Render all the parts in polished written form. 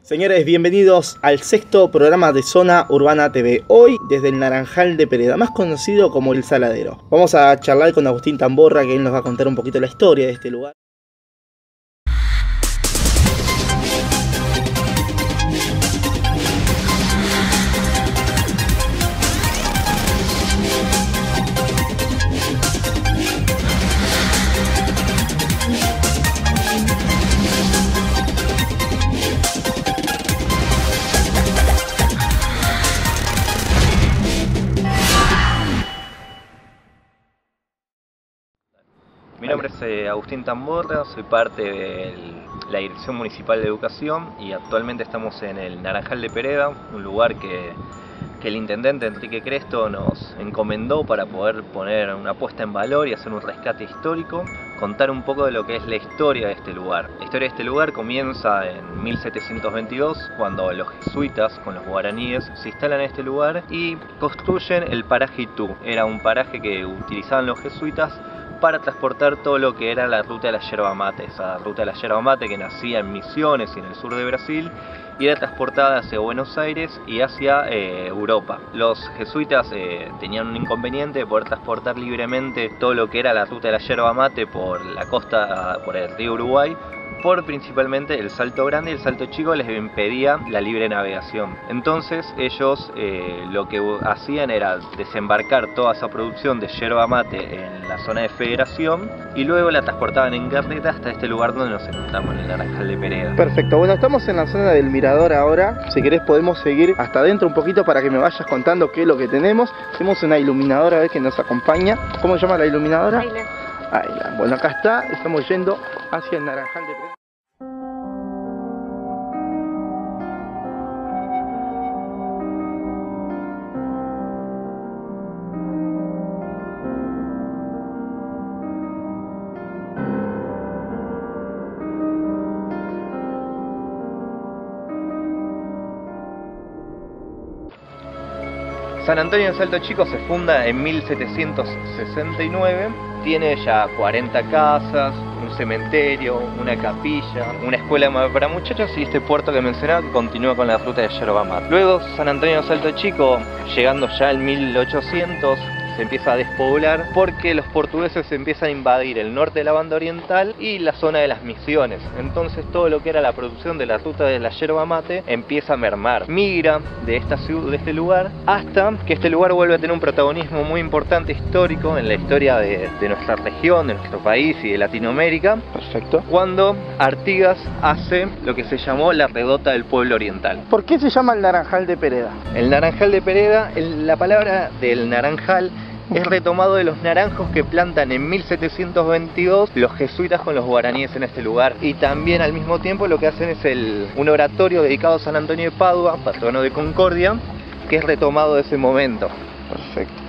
Señores, bienvenidos al sexto programa de Zona Urbana TV. Hoy desde el Naranjal de Pereda, más conocido como El Saladero. Vamos a charlar con Agustín Tamborra, que él nos va a contar un poquito la historia de este lugar. Mi nombre es Agustín Tamborra, soy parte de la Dirección Municipal de Educación y actualmente estamos en el Naranjal de Pereda, un lugar que el intendente Enrique Cresto nos encomendó para poder poner una puesta en valor y hacer un rescate histórico, contar un poco de lo que es la historia de este lugar. La historia de este lugar comienza en 1722, cuando los jesuitas con los guaraníes se instalan en este lugar y construyen el paraje Itú. Era un paraje que utilizaban los jesuitas para transportar todo lo que era la ruta de la yerba mate, esa ruta de la yerba mate que nacía en Misiones y en el sur de Brasil y era transportada hacia Buenos Aires y hacia Europa. Los jesuitas tenían un inconveniente de poder transportar libremente todo lo que era la ruta de la yerba mate por la costa, por el río Uruguay, por principalmente el Salto Grande y el Salto Chico les impedía la libre navegación. Entonces ellos lo que hacían era desembarcar toda esa producción de yerba mate en la zona de Federación y luego la transportaban en carreta hasta este lugar donde nos encontramos, en el Naranjal de Pereda. Perfecto, bueno, estamos en la zona del mirador ahora. Si querés podemos seguir hasta adentro un poquito para que me vayas contando qué es lo que tenemos. Tenemos una iluminadora, a ver, que nos acompaña. ¿Cómo se llama la iluminadora? Ayla. Bueno, acá está, estamos yendo hacia el Naranjal de Pereda. San Antonio de Salto Chico se funda en 1769, tiene ya 40 casas, un cementerio, una capilla, una escuela para muchachos y este puerto que mencionaba que continúa con la ruta de yerba mate. Luego San Antonio de Salto Chico, llegando ya al 1800, se empieza a despoblar porque los portugueses empiezan a invadir el norte de la banda oriental y la zona de las Misiones. Entonces todo lo que era la producción de la ruta de la yerba mate empieza a mermar. Migra de este lugar hasta que este lugar vuelve a tener un protagonismo muy importante histórico en la historia de nuestra región, de nuestro país y de Latinoamérica. Perfecto. Cuando Artigas hace lo que se llamó la redota del pueblo oriental. ¿Por qué se llama el Naranjal de Pereda? El Naranjal de Pereda, la palabra del naranjal es retomado de los naranjos que plantan en 1722 los jesuitas con los guaraníes en este lugar. Y también al mismo tiempo lo que hacen es un oratorio dedicado a San Antonio de Padua, patrono de Concordia, que es retomado de ese momento. Perfecto.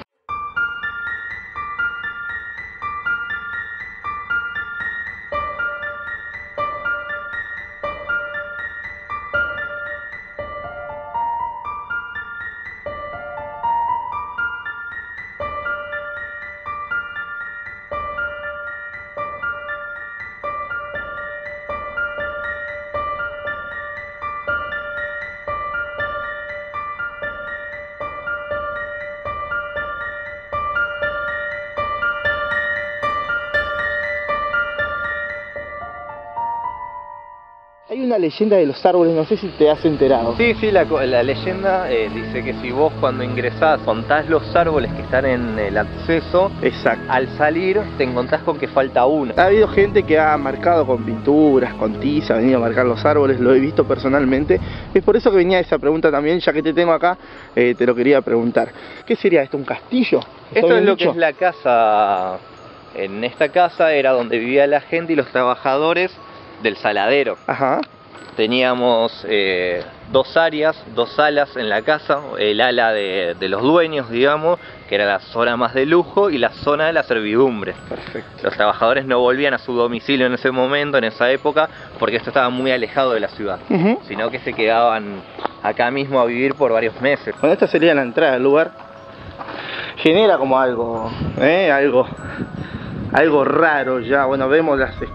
Hay una leyenda de los árboles, no sé si te has enterado. Sí, la leyenda dice que si vos cuando ingresás contás los árboles que están en el acceso, exacto, al salir te encontrás con que falta uno. Ha habido gente que ha marcado con pinturas, con tiza, ha venido a marcar los árboles, lo he visto personalmente. Es por eso que venía esa pregunta también, ya que te tengo acá, te lo quería preguntar. ¿Qué sería esto, un castillo? Esto es lo que es la casa. En esta casa era donde vivía la gente y los trabajadores del saladero. Ajá. Teníamos dos áreas, dos salas en la casa, el ala de los dueños, digamos, que era la zona más de lujo, y la zona de la servidumbre. Perfecto. Los trabajadores no volvían a su domicilio en ese momento, en esa época, porque esto estaba muy alejado de la ciudad, sino que se quedaban acá mismo a vivir por varios meses. Bueno, esta sería la entrada del lugar. Genera como algo raro ya. Bueno, vemos las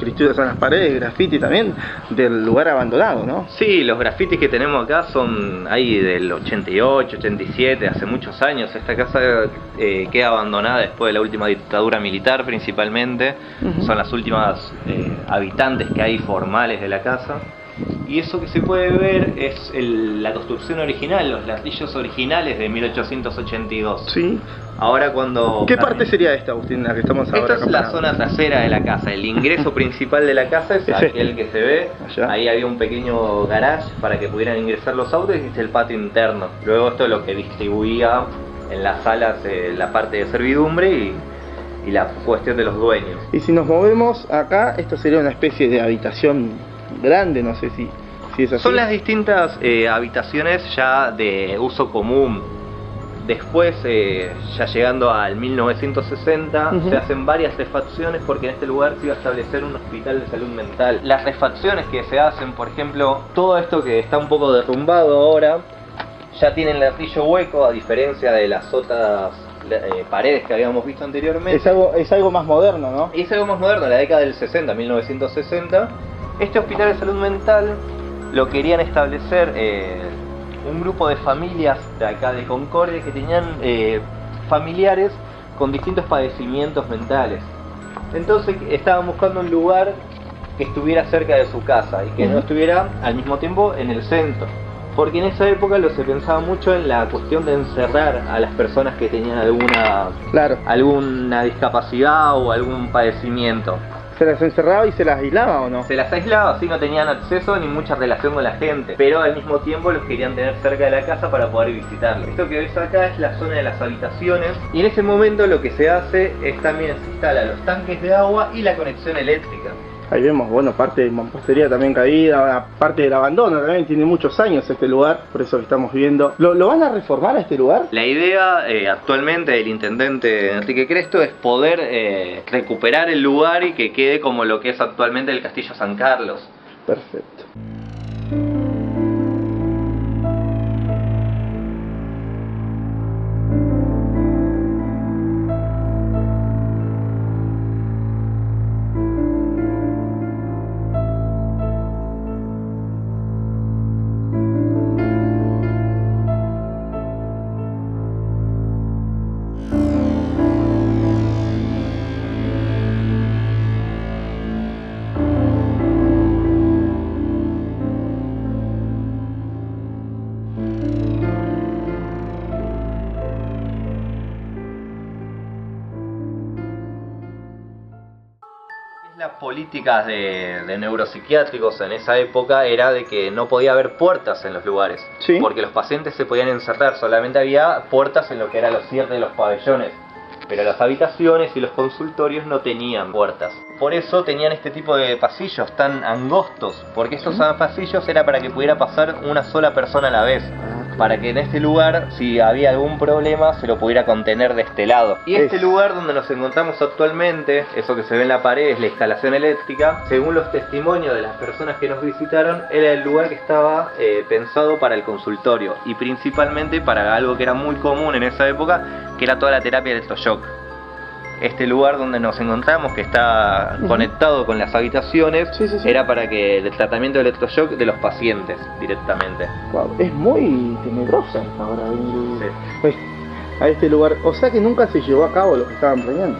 escrituras en las paredes, graffiti también del lugar abandonado, ¿no? Sí, los grafitis que tenemos acá son ahí del 88, 87, hace muchos años. Esta casa queda abandonada después de la última dictadura militar principalmente. Son las últimas habitantes que hay formales de la casa. Y eso que se puede ver es la construcción original, los ladrillos originales de 1882. Sí. Ahora cuando... ¿Qué parte sería esta, Agustín, la que estamos ahora? Esta es la zona trasera de la casa. El ingreso principal de la casa es aquel que se ve. Allá. Ahí había un pequeño garage para que pudieran ingresar los autos y el patio interno. Luego esto es lo que distribuía en las salas la parte de servidumbre y la cuestión de los dueños. Y si nos movemos acá, esto sería una especie de habitación grande, no sé si es así. Son las distintas habitaciones ya de uso común. Después, ya llegando al 1960, se hacen varias refacciones porque en este lugar se iba a establecer un hospital de salud mental. Las refacciones que se hacen, por ejemplo, todo esto que está un poco derrumbado ahora, ya tiene el ladrillo hueco, a diferencia de las otras paredes que habíamos visto anteriormente. Es algo más moderno, ¿no? Es algo más moderno, en la década del 60, 1960. Este hospital de salud mental lo querían establecer un grupo de familias de acá de Concordia que tenían familiares con distintos padecimientos mentales. Entonces estaban buscando un lugar que estuviera cerca de su casa y que no estuviera al mismo tiempo en el centro. Porque en esa época se pensaba mucho en la cuestión de encerrar a las personas que tenían alguna discapacidad o algún padecimiento. ¿Se las encerraba y se las aislaba o no? Se las aislaba, así no tenían acceso ni mucha relación con la gente, pero al mismo tiempo los querían tener cerca de la casa para poder visitarlos. Esto que ves acá es la zona de las habitaciones y en ese momento lo que se hace es también se instalan los tanques de agua y la conexión eléctrica. Ahí vemos, bueno, parte de mampostería también caída, parte del abandono también, tiene muchos años este lugar, por eso que estamos viendo. ¿Lo van a reformar a este lugar? La idea actualmente del intendente Enrique Cresto es poder recuperar el lugar y que quede como lo que es actualmente el Castillo San Carlos. Perfecto. Las políticas de neuropsiquiátricos en esa época era de que no podía haber puertas en los lugares, porque los pacientes se podían encerrar, solamente había puertas en lo que eran los cierres de los pabellones, pero las habitaciones y los consultorios no tenían puertas. Por eso tenían este tipo de pasillos tan angostos, porque estos pasillos era para que pudiera pasar una sola persona a la vez, para que en este lugar, si había algún problema, se lo pudiera contener de este lado. Y este lugar donde nos encontramos actualmente, eso que se ve en la pared es la instalación eléctrica. Según los testimonios de las personas que nos visitaron, era el lugar que estaba pensado para el consultorio y principalmente para algo que era muy común en esa época, que era toda la terapia de electroshock. Este lugar donde nos encontramos, que está conectado con las habitaciones, era para que el tratamiento de electroshock de los pacientes directamente. Wow, es muy tenebrosa esta hora venir a este lugar. O sea que nunca se llevó a cabo lo que estaban planeando.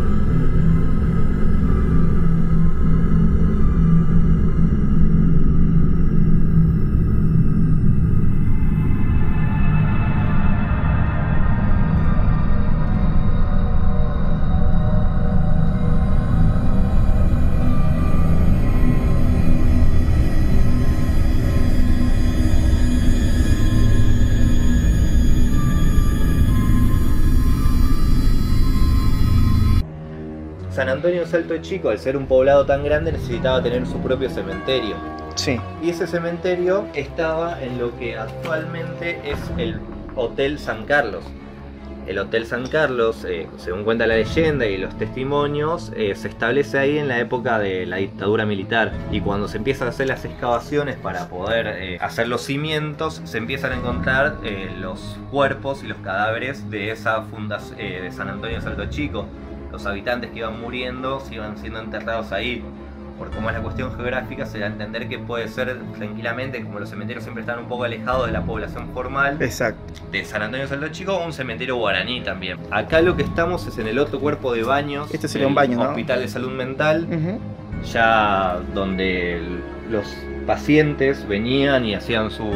San Antonio de Salto Chico, al ser un poblado tan grande, necesitaba tener su propio cementerio. Sí. Y ese cementerio estaba en lo que actualmente es el Hotel San Carlos. El Hotel San Carlos, según cuenta la leyenda y los testimonios, se establece ahí en la época de la dictadura militar. Y cuando se empiezan a hacer las excavaciones para poder hacer los cimientos, se empiezan a encontrar los cuerpos y los cadáveres de esa fundación de San Antonio de Salto Chico. Los habitantes que iban muriendo se iban siendo enterrados ahí. por cómo es la cuestión geográfica, se da a entender que puede ser tranquilamente, como los cementerios siempre están un poco alejados de la población formal. Exacto. De San Antonio Salto Chico, un cementerio guaraní también. Acá lo que estamos es en el otro cuerpo de baños. Este sería un baño, ¿no? Hospital de Salud Mental, ya donde los pacientes venían y hacían sus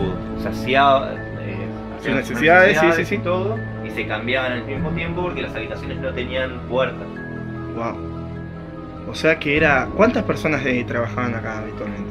necesidades, sí. Y todo, y se cambiaban al mismo tiempo porque las habitaciones no tenían puertas. Wow. O sea que era... ¿Cuántas personas trabajaban acá habitualmente?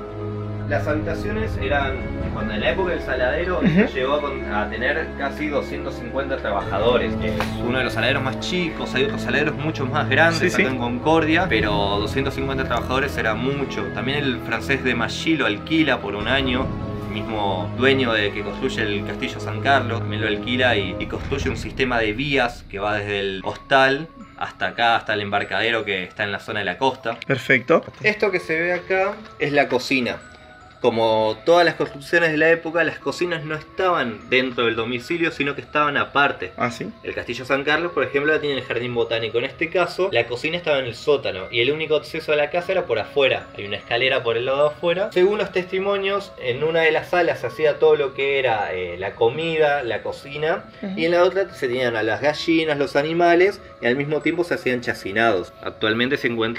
Las habitaciones eran, cuando en la época del saladero, llegó a tener casi 250 trabajadores. Es uno de los saladeros más chicos, hay otros saladeros mucho más grandes, acá en Concordia, pero 250 trabajadores era mucho. También el francés de Maggi lo alquila por un año. El mismo dueño de que construye el Castillo San Carlos también lo alquila y construye un sistema de vías que va desde el hostal hasta acá, hasta el embarcadero que está en la zona de la costa. Perfecto. Esto que se ve acá es la cocina. Como todas las construcciones de la época, las cocinas no estaban dentro del domicilio, sino que estaban aparte. ¿Ah, sí? El Castillo San Carlos, por ejemplo, tiene el jardín botánico. En este caso, la cocina estaba en el sótano y el único acceso a la casa era por afuera. Hay una escalera por el lado de afuera. Según los testimonios, en una de las salas se hacía todo lo que era la comida, la cocina, y en la otra se tenían a las gallinas, los animales, y al mismo tiempo se hacían chacinados. Actualmente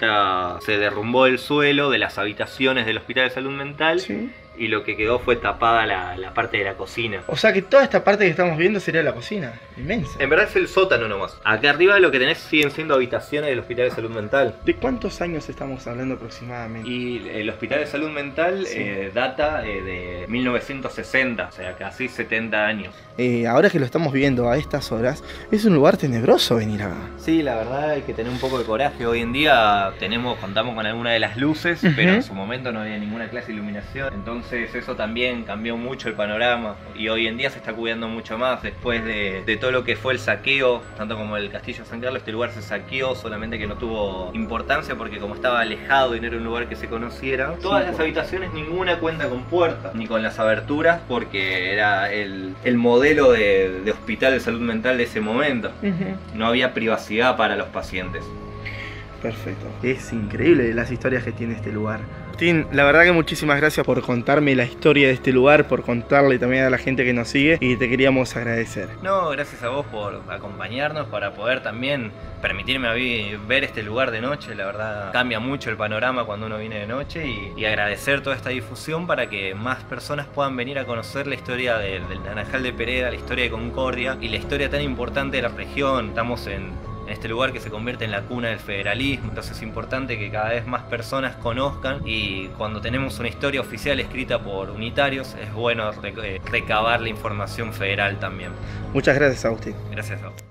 se derrumbó el suelo de las habitaciones del Hospital de Salud Mental. Sí. Y lo que quedó fue tapada la parte de la cocina. O sea que toda esta parte que estamos viendo sería la cocina. Inmensa. En verdad es el sótano nomás. Acá arriba lo que tenés siguen siendo habitaciones del Hospital de Salud Mental. ¿De cuántos años estamos hablando aproximadamente? Y el Hospital de Salud Mental data de 1960, o sea casi 70 años. Ahora que lo estamos viendo a estas horas, es un lugar tenebroso venir acá. Sí, la verdad hay que tener un poco de coraje. Hoy en día contamos con alguna de las luces, pero en su momento no había ninguna clase de iluminación. Entonces eso también cambió mucho el panorama. Y hoy en día se está cuidando mucho más. Después de todo lo que fue el saqueo, tanto como el Castillo San Carlos, este lugar se saqueó, solamente que no tuvo importancia porque como estaba alejado y no era un lugar que se conociera. Todas las habitaciones, ninguna cuenta con puertas, ni con las aberturas, porque era el modelo de hospital de salud mental de ese momento. No había privacidad para los pacientes. Perfecto. Es increíble las historias que tiene este lugar. Martín, la verdad que muchísimas gracias por contarme la historia de este lugar, por contarle también a la gente que nos sigue, y te queríamos agradecer. No, gracias a vos por acompañarnos, para poder también permitirme a mí ver este lugar de noche. La verdad cambia mucho el panorama cuando uno viene de noche, y agradecer toda esta difusión para que más personas puedan venir a conocer la historia del Naranjal de Pereda, la historia de Concordia y la historia tan importante de la región. Estamos en este lugar que se convierte en la cuna del federalismo, entonces es importante que cada vez más personas conozcan, y cuando tenemos una historia oficial escrita por unitarios es bueno recabar la información federal también. Muchas gracias, Agustín. Gracias a vos.